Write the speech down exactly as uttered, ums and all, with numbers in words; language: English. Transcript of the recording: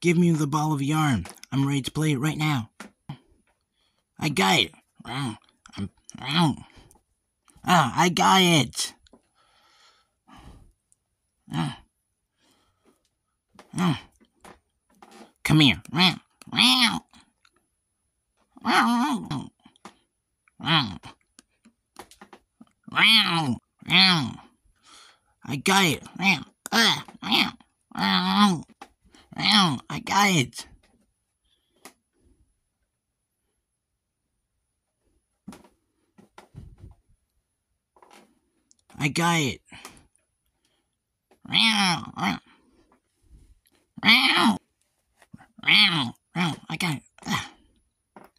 Give me the ball of yarn. I'm ready to play it right now. I got it. I'm, oh, I got it. Oh. Oh. Come here. I got it. I got it. I got it. I got it.